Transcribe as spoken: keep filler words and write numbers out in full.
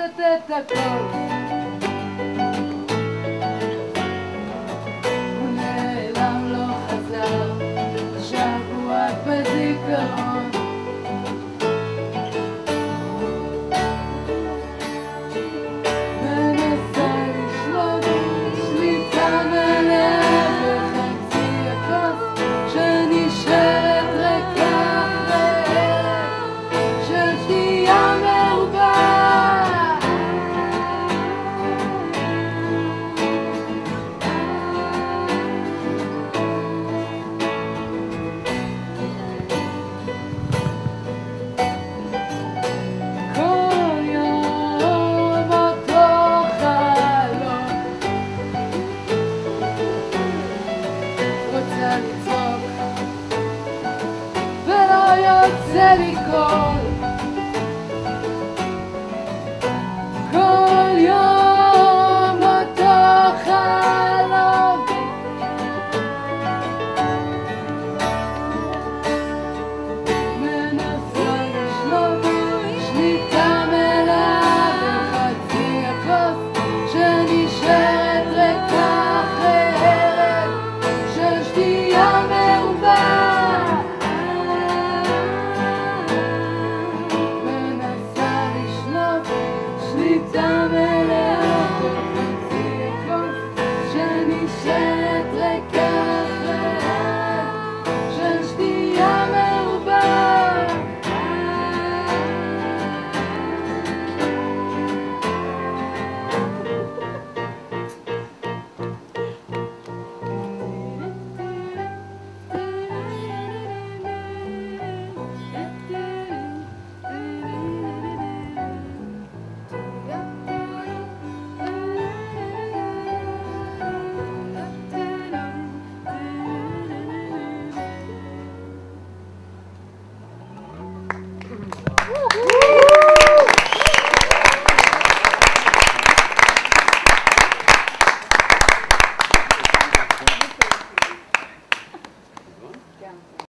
הורסת את הכל. הוא נעלם לא חזר, עכשיו הוא רק בזיכרון. מנסה לשלוט שליטה מלאה בחצי הכוס שנשארת ריקה וערב של שתייה מרובה. כל יום אותו חלום, רוצה לצעוק ולא יוצא לי קול. כל יום אותו חלום, מנסה לשלוט שליטה מלאה בחצי הכוס שנשארת ריקה אחרי ערב של שתייה מרובה. מנסה לשלוט שליטה מלאה